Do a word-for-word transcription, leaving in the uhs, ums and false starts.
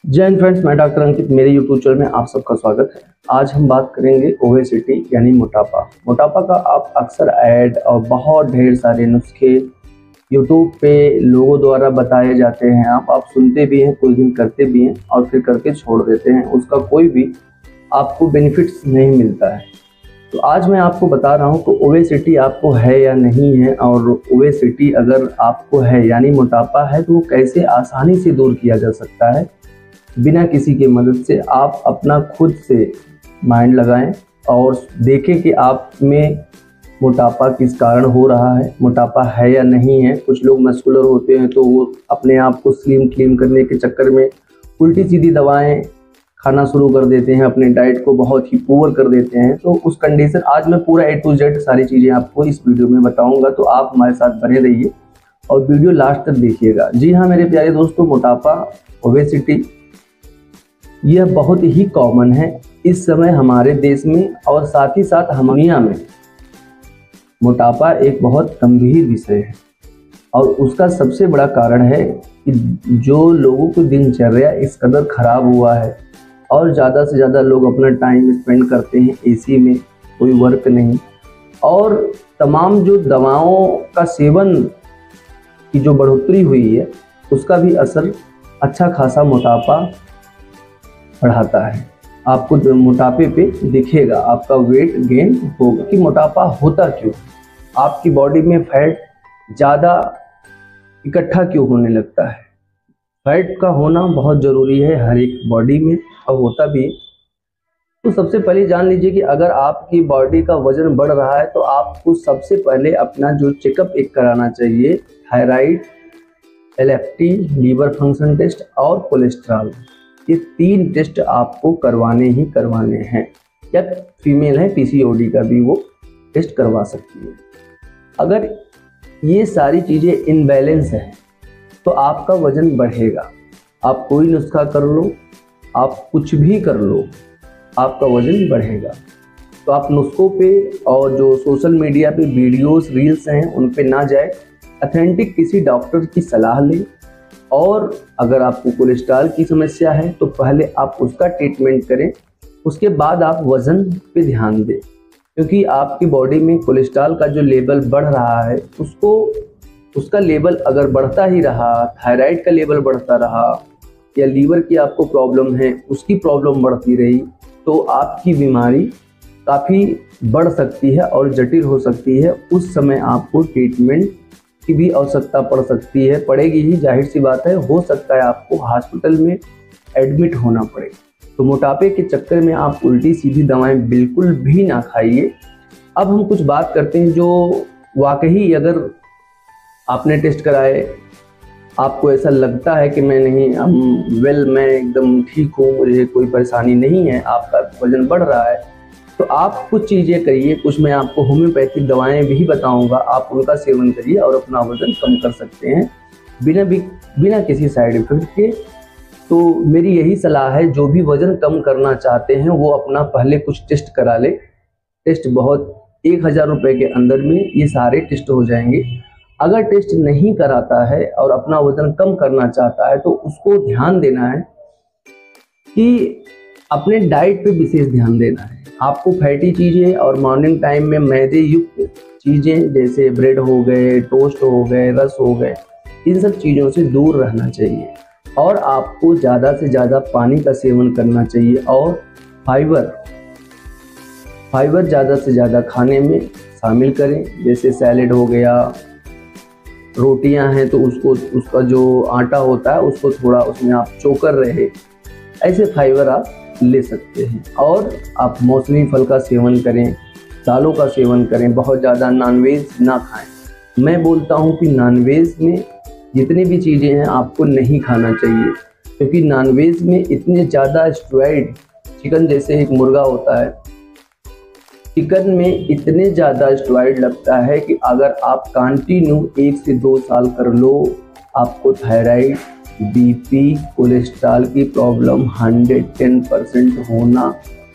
जय हिंद फ्रेंड्स, मैं डॉक्टर अंकित। मेरे यूट्यूब चैनल में आप सबका स्वागत है। आज हम बात करेंगे ओबेसिटी यानी मोटापा। मोटापा का आप अक्सर ऐड और बहुत ढेर सारे नुस्खे यूट्यूब पे लोगों द्वारा बताए जाते हैं। आप आप सुनते भी हैं, कुछ दिन करते भी हैं और फिर करके छोड़ देते हैं। उसका कोई भी आपको बेनिफिट्स नहीं मिलता है। तो आज मैं आपको बता रहा हूँ कि ओबेसिटी आपको है या नहीं है, और ओबेसिटी अगर आपको है यानी मोटापा है तो वो कैसे आसानी से दूर किया जा सकता है बिना किसी की मदद से। आप अपना खुद से माइंड लगाएं और देखें कि आप में मोटापा किस कारण हो रहा है, मोटापा है या नहीं है। कुछ लोग मस्कुलर होते हैं तो वो अपने आप को स्लिम क्लीम करने के चक्कर में उल्टी सीधी दवाएं खाना शुरू कर देते हैं, अपने डाइट को बहुत ही पुअर कर देते हैं। तो उस कंडीशन आज मैं पूरा ए टू जेड सारी चीज़ें आपको इस वीडियो में बताऊंगा, तो आप हमारे साथ बने रहिए और वीडियो लास्ट तक देखिएगा। जी हाँ मेरे प्यारे दोस्तों, मोटापा ओबेसिटी यह बहुत ही कॉमन है इस समय हमारे देश में, और साथ ही साथ हम दुनिया में मोटापा एक बहुत गंभीर विषय है। और उसका सबसे बड़ा कारण है कि जो लोगों की दिनचर्या इस कदर खराब हुआ है और ज़्यादा से ज़्यादा लोग अपना टाइम स्पेंड करते हैं एसी में, कोई वर्क नहीं, और तमाम जो दवाओं का सेवन की जो बढ़ोतरी हुई है उसका भी असर अच्छा खासा मोटापा बढ़ाता है। आपको जो मोटापे पे दिखेगा, आपका वेट गेन होगा। कि मोटापा होता क्यों, आपकी बॉडी में फैट ज़्यादा इकट्ठा क्यों होने लगता है। फैट का होना बहुत ज़रूरी है हर एक बॉडी में, और होता भी है। तो सबसे पहले जान लीजिए कि अगर आपकी बॉडी का वजन बढ़ रहा है तो आपको सबसे पहले अपना जो चेकअप एक कराना चाहिए। Thyroid, L F T, liver function test और कोलेस्ट्रॉल, ये तीन टेस्ट आपको करवाने ही करवाने हैं। या फीमेल है पी सी ओ डी का भी वो टेस्ट करवा सकती है। अगर ये सारी चीज़ें इनबैलेंस हैं तो आपका वजन बढ़ेगा। आप कोई नुस्खा कर लो, आप कुछ भी कर लो, आपका वजन बढ़ेगा। तो आप नुस्खों पे और जो सोशल मीडिया पे वीडियोस रील्स हैं उन पे ना जाए, ऑथेंटिक किसी डॉक्टर की सलाह लें। और अगर आपको कोलेस्ट्रॉल की समस्या है तो पहले आप उसका ट्रीटमेंट करें, उसके बाद आप वज़न पे ध्यान दें। क्योंकि आपकी बॉडी में कोलेस्ट्रॉल का जो लेवल बढ़ रहा है उसको उसका लेवल अगर बढ़ता ही रहा, थायराइड का लेवल बढ़ता रहा, या लीवर की आपको प्रॉब्लम है उसकी प्रॉब्लम बढ़ती रही, तो आपकी बीमारी काफ़ी बढ़ सकती है और जटिल हो सकती है। उस समय आपको ट्रीटमेंट की भी आवश्यकता पड़ सकती है, पड़ेगी ही, जाहिर सी बात है। हो सकता है आपको हॉस्पिटल में एडमिट होना पड़े। तो मोटापे के चक्कर में आप उल्टी सीधी दवाएं बिल्कुल भी ना खाइए। अब हम कुछ बात करते हैं जो वाकई अगर आपने टेस्ट कराए, आपको ऐसा लगता है कि मैं नहीं हम वेल मैं एकदम ठीक हूँ, मुझे कोई परेशानी नहीं है, आपका वजन बढ़ रहा है, तो आप कुछ चीज़ें करिए। कुछ मैं आपको होम्योपैथिक दवाएं भी बताऊंगा, आप उनका सेवन करिए और अपना वजन कम कर सकते हैं बिना भी बिना किसी साइड इफेक्ट के। तो मेरी यही सलाह है, जो भी वजन कम करना चाहते हैं वो अपना पहले कुछ टेस्ट करा ले। टेस्ट बहुत एक हज़ार रुपये के अंदर में ये सारे टेस्ट हो जाएंगे। अगर टेस्ट नहीं कराता है और अपना वजन कम करना चाहता है तो उसको ध्यान देना है कि अपने डाइट पे विशेष ध्यान देना है। आपको फैटी चीज़ें और मॉर्निंग टाइम में मैदे युक्त चीज़ें जैसे ब्रेड हो गए, टोस्ट हो गए, रस हो गए, इन सब चीज़ों से दूर रहना चाहिए। और आपको ज़्यादा से ज़्यादा पानी का सेवन करना चाहिए। और फाइबर फाइबर ज़्यादा से ज़्यादा खाने में शामिल करें, जैसे सैलेड हो गया, रोटियां हैं तो उसको उसका जो आटा होता है उसको थोड़ा उसमें आप चोकर रहे, ऐसे फाइबर आप ले सकते हैं। और आप मौसमी फल का सेवन करें, दालों का सेवन करें, बहुत ज़्यादा नॉनवेज ना खाएं। मैं बोलता हूं कि नॉनवेज में जितनी भी चीज़ें हैं आपको नहीं खाना चाहिए, क्योंकि नॉनवेज में इतने ज़्यादा स्टेरॉइड, चिकन जैसे एक मुर्गा होता है, चिकन में इतने ज़्यादा स्टेरॉइड लगता है कि अगर आप कंटिन्यू एक से दो साल कर लो, आपको थायराइड, बी पी, कोलेस्ट्रॉल की प्रॉब्लम हंड्रेड टेन परसेंट होना